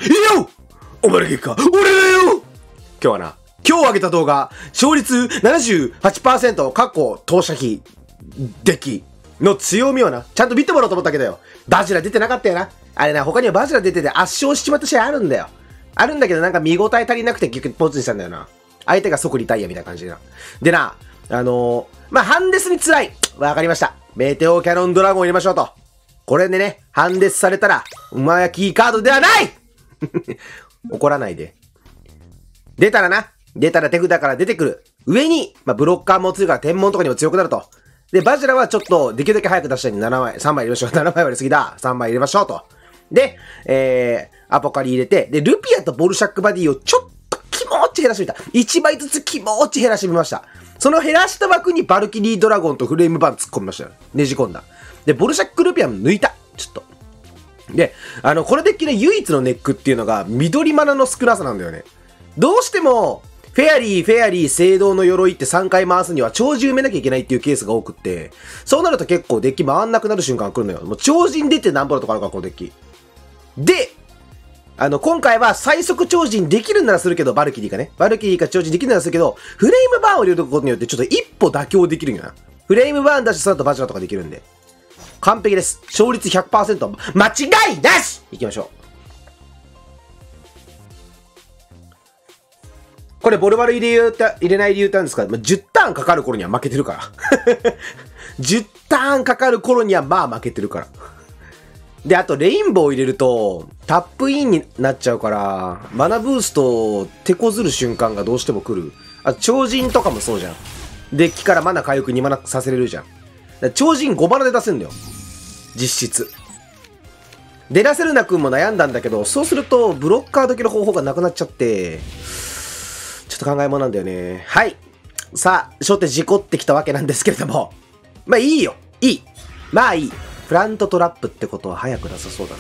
いいよお前の結果、俺だよ今日上げた動画、勝率 78% 過去投射費、デッキの強みをな、ちゃんと見てもらおうと思ったけどよ。バジラ出てなかったよな。あれな、他にはバジラ出てて圧勝しちまった試合あるんだよ。あるんだけどなんか見応え足りなくて結局ポツにしたんだよな。相手が即リタイアみたいな感じでな。でな、ハンデスに辛い。わかりました。メテオキャノンドラゴン入れましょうと。これでね、ハンデスされたら、お前はキーカードではない怒らないで。出たら手札から出てくる。上に、ブロッカーも強いから天文とかにも強くなると。で、バジラはちょっとできるだけ早く出したいんで3枚入れましょう。7枚割りすぎだ。3枚入れましょうと。で、アポカリ入れて、で、ルピアとボルシャックバディをちょっと気持ち減らしてみた。1枚ずつ気持ち減らしてみました。その減らした枠にバルキリードラゴンとフレームバーン突っ込みましたよ。ねじ込んだ。で、ボルシャックルピアも抜いた。ちょっと。で、このデッキの唯一のネックっていうのが、緑マナの少なさなんだよね。どうしても、フェアリー、聖堂の鎧って3回回すには超人埋めなきゃいけないっていうケースが多くって、そうなると結構デッキ回んなくなる瞬間来るのよ。もう超人出て何ぼだとかあるから、このデッキ。で、今回は最速超人できるならするけど、バルキリーかね。バルキリーか超人できるならするけど、フレームバーンを入れることによってちょっと一歩妥協できるんよな。フレームバーンだし、その後バジラとかできるんで。完璧です。勝率 100%。間違いなし行きましょう。これ、ボルバル入れない理由ってあるんですか？ 10 ターンかかる頃には負けてるから。10ターンかかる頃には負けてるから。で、あと、レインボー入れると、タップインになっちゃうから、マナブーストを手こずる瞬間がどうしても来る。あと、超人とかもそうじゃん。デッキからマナ回復2マナさせれるじゃん。超人5マナで出せんだよ。実質。出らせるなくんも悩んだんだけど、そうすると、ブロッカー時の方法がなくなっちゃって、ちょっと考えものなんだよね。はい。さあ、初手事故ってきたわけなんですけれども。いいよ。いい。いい。フラントトラップってことは早くなさそうだな。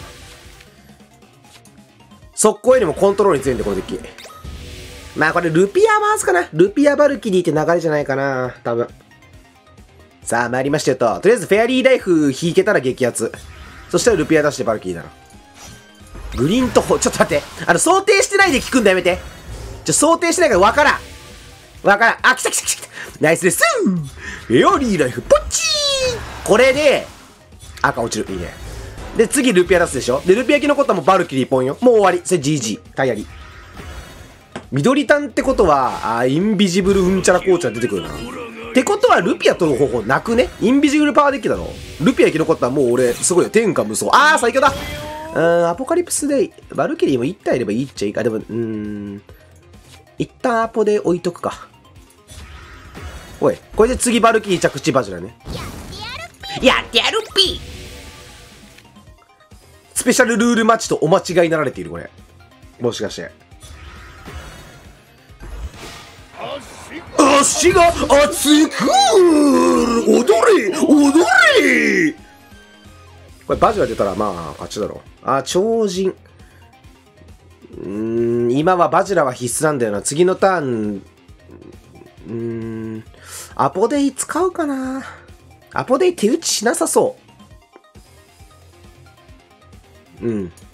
速攻よりもコントロールに強いんで、このデッキ。これルピア回すかな。ルピアバルキリーって流れじゃないかな。多分。さあ、参りましたよと。とりあえずフェアリーライフ引けたら激アツ。そしたらルピア出してバルキリーだな。グリーンと、ちょっと待って。想定してないで聞くんだやめて。想定してないからわからん。あ、来た。ナイスです。フェアリーライフ、ポッチー。これで、赤落ちる。いいね。で、次ルピア出すでしょ。で、ルピア生き残ったらもうバルキリーポンよ。もう終わり。それ GG。タイヤリ。緑タンってことは、インビジブルうんちゃらコーチが出てくるな。ってことは、ルピア取る方法なくね。インビジブルパワーデッキだろ。ルピア生き残ったらもう俺、すごいよ。天下無双。最強だ。アポカリプスで、バルキリーも1体いればいいっちゃいいか。でも、一旦アポで置いとくか。おい、これで次バルキリー着地バジラね。やってやるっぴー。スペシャルルールマッチとお間違いになられている、これ。もしかして。足が熱く踊れこれバジラ出たら勝ちだろう。超人。今はバジラは必須なんだよな。次のターン、アポデイ使うかな。アポデイ手打ちしなさそう。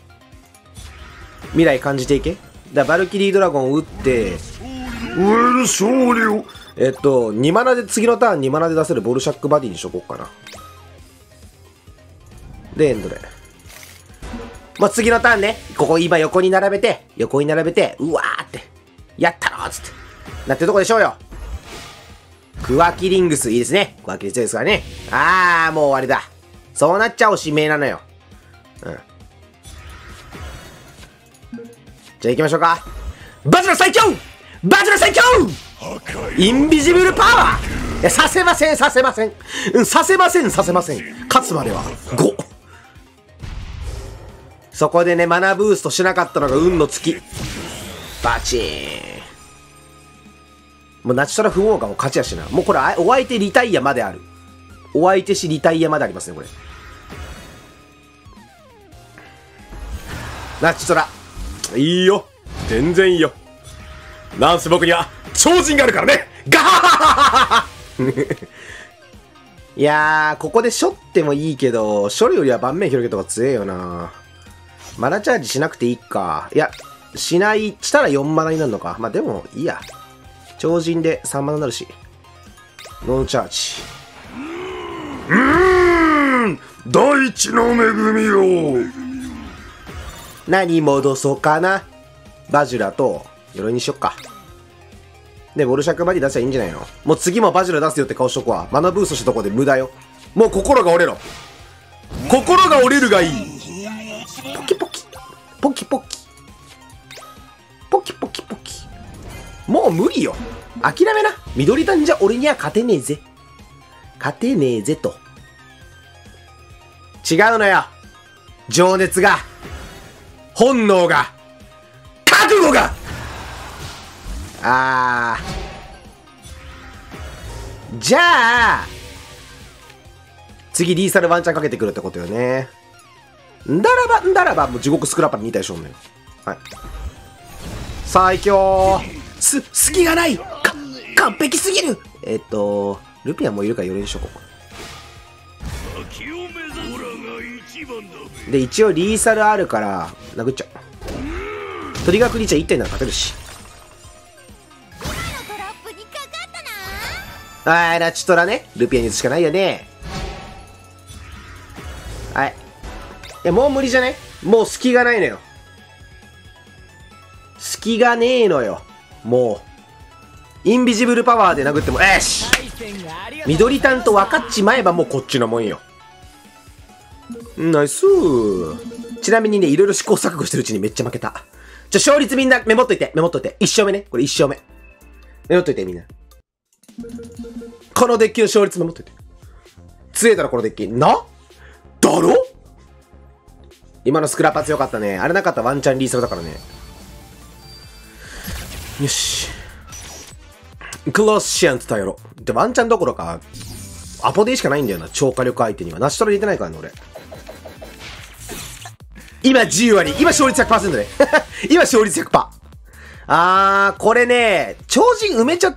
未来感じていけ。バルキリードラゴンを打って、俺の勝利を。2マナで、次のターン2マナで出せるボルシャックバディにしとこうかな。で、エンドで。次のターンね、ここ今横に並べて、うわーって、やったろーつって、なってるとこでしょうよ。クワキリングス、いいですね。クワキリングスですからね。もう終わりだ。そうなっちゃおしめなのよ。じゃあ行きましょうか。バジラ最強インビジブルパワーさせません。させません。勝つまでは5。そこでね、マナブーストしなかったのが運の尽き。バチーン。もうナチュラル不毛がもう勝ちやしな。もうこれ、お相手リタイアまである。お相手しリタイアまでありますね、これ。ナチュラ。いいよ。全然いいよ。なんせ僕には超人があるからね。ガハハハハいやー、ここでしょってもいいけど、処理よりは盤面広げた方が強えよな。 マナチャージしなくていいか。いや、したら4マナになるのか。まあ、でも、いいや。超人で3マナになるし。ノンチャージ。大地の恵みよ。何戻そうかな。バジュラと鎧にしよっか。で、ボルシャックバディ出せばいいんじゃないの。もう次もバジュラ出すよって顔しとくわ。マナブーストしたとこで無駄よ。もう心が折れろ。心が折れるがいい。ポキポキ。ポキポキ。ポキポキポキ。もう無理よ。諦めな。緑炭じゃ俺には勝てねえぜ。勝てねえぜと。違うのよ。情熱が。本能が。覚悟が。じゃあ、次リーサルワンチャンかけてくるってことよね。んだらば、もう地獄スクラッパーに2体しょんのよ。はい。最強。隙がない。完璧すぎる。ルピアもいるから4連しとこう。で、一応リーサルあるから、殴っちゃう。トリガークリーチャー1体なら勝てるし。ラチトラね。ルピアに打つしかないよね。はい。いや、もう無理じゃね？もう隙がないのよ。隙がねえのよ。もう。インビジブルパワーで殴っても、し緑炭と分かっちまえばもうこっちのもんよ。ナイスー。ちなみにね、いろいろ試行錯誤してるうちにめっちゃ負けた。勝率みんなメモっといて。1勝目ね。これ1勝目。メモっといてみんな。このデッキの勝率メモっといて。強えだろ、このデッキ。だろ？今のスクラッパ強かったね。あれなかったらワンチャンリーサルだからね。よし。クロスシアンと頼ろう。で、ワンチャンどころか、アポデイしかないんだよな。超火力相手には。ナシトラ入れてないからね、俺。今10割。今勝率 100% ね。今勝率 100%。これね、超人埋めちゃって、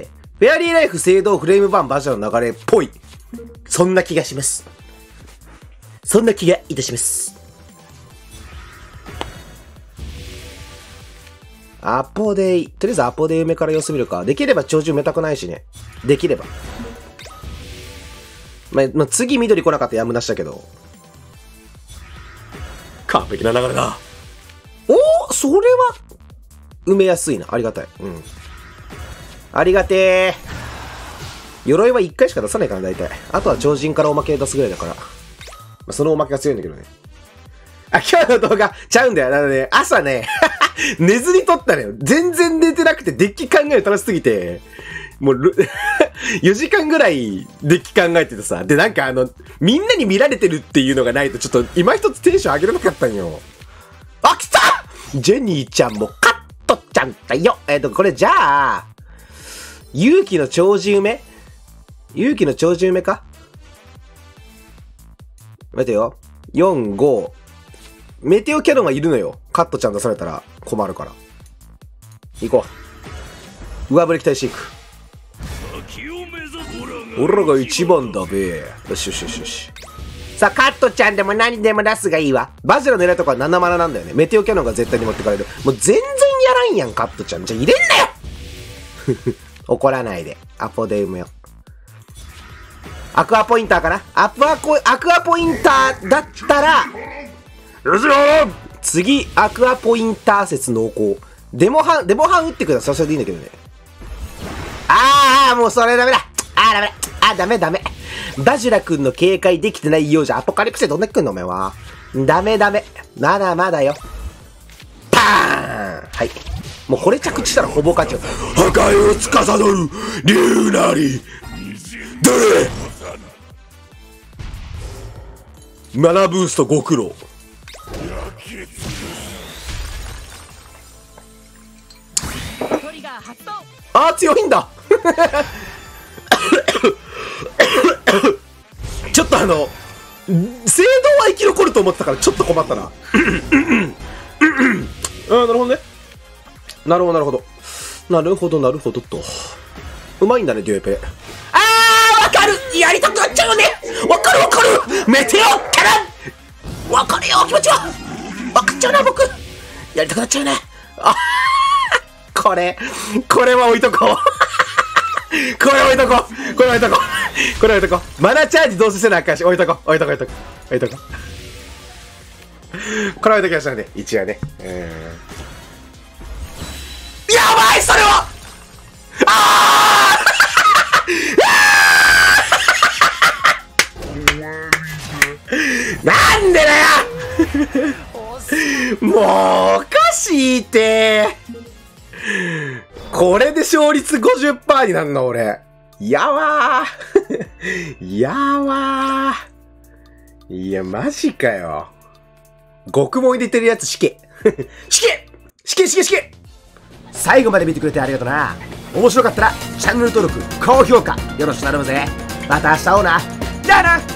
フェアリーライフ、聖堂、フレームバーン、バジャーの流れっぽい。そんな気がします。そんな気がいたします。アポデイ。とりあえずアポデイ埋めから様子見るか。できれば超人埋めたくないしね。できれば。まあ、次緑来なかったらやむなしだけど。完璧な流れだ。それは、埋めやすいな。ありがたい。うん。ありがてー。鎧は1回しか出さないから、大体。あとは超人からおまけ出すぐらいだから。そのおまけが強いんだけどね。今日の動画、ちゃうんだよ。なので、朝ね、寝ずに撮ったのよ。全然寝てなくて、デッキ考える楽しすぎて、もう、4時間ぐらいデッキ考えててさ。で、なんかみんなに見られてるっていうのがないと、ちょっと今一つテンション上げれなかったんよ。来た！ジェニーちゃんもカットちゃんだよ。これじゃあ、勇気の超人埋めか？待てよ。4、5。メテオキャノンはいるのよ。カットちゃん出されたら困るから。行こう。上振り期待していく。俺らが一番だべ。よし。さあ、カットちゃんでも何でも出すがいいわ。バジラの狙いとかは7マナなんだよね。メテオキャノンが絶対に持ってかれる。もう全然やらんやん、カットちゃん。じゃあ入れんなよ怒らないで。アポで埋めよ。アクアポインターかな？アクアポインターだったら、よしよー！次、アクアポインター説濃厚。デモハン打ってください。それでいいんだけどね。もうそれダメだ。ダメ。バジュラ君の警戒できてないようじゃ、アポカリプスでどんだけ来んのお前は。ダメ。まだよ。パーン！はい。もうこれ着地したらほぼ勝ちよ。破壊を司る竜なり。どれ？マナブーストご苦労。強いんだちょっと聖堂は生き残ると思ってたからちょっと困ったななるほどね。なるほどと。うまいんだね、デュエペ。わかる！やりたくなっちゃうよね！わかる！メテオキャノン！わかるよ、気持ちは！わかちゃうな、僕。やりたくなっちゃうね。あこれは置いとこう。これ置いとこう。これ置いとこう。これ置いとこう。マナチャージどうせせなあかんし、置いとこう。置いとこう。置いとこう。置いとこう。これ置いときましょうね。一応ね。やばいそれはあーなんでだよもうおかしいって。これで勝率 50% になんの俺。やわー。やわー。いや、マジかよ。極問入れてるやつ死刑。死刑死刑死刑死刑。最後まで見てくれてありがとな。面白かったらチャンネル登録、高評価よろしく頼むぜ。また明日会おうな。じゃあな。